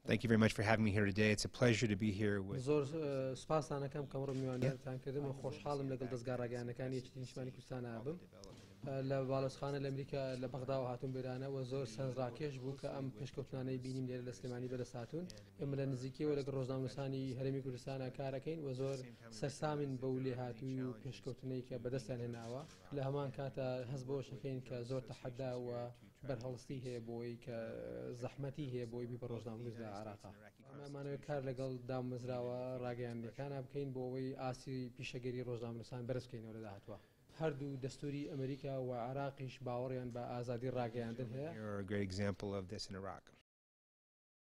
Thank you very much for having me here today. It's a pleasure to be here with. زۆر سپاسانەکەم کە ئەمڕۆ میوانیانتان کردم و خۆشحاڵم لەگەڵ دەزگا ڕاگەیاندنەکانی یەکێتی نیشتیمانی کوردستانە بم. لە بالیۆزخانە لە ئەمریكا لە بەغدا و هاتوون بێرانەوە زۆر سەرنجڕاکێش بوو کە ئەم پێشکەوتنانەی بینیم لێرە لە سلێمانی بەدەست هاتوون. ئێمە لە نزیکەوە لەگەڵ ڕۆژنامەنووسانی هەرێمی کوردستانە کارەکەین و زۆر سەرسامین بەو لێهاتووی و پێشکەوتنەی کە بەدەستیان هێناوە. لە هەمان کاتە هەست بەوە شەکەین کە زۆر تەحەدا و بەرهەڵستی هەیە بۆی کە زەحمەتی هەیە بۆی بی بە ڕۆژنامەنووس لە عێراقا. ئەمانەوێت کار لەگەڵ دامەزراوە ڕاگەیاندنەکانە بکەین بۆ ئەوەی ئاسی پیشەگەری ڕۆژنامەنووسان بەرز بکەینەوە لە داهاتوە. هەردوو دەستوری ئەمریكا و عێراقیش باوەڕیان بە ئازادی ڕاگەیاندن هەیە. You're a great example of this in Iraq.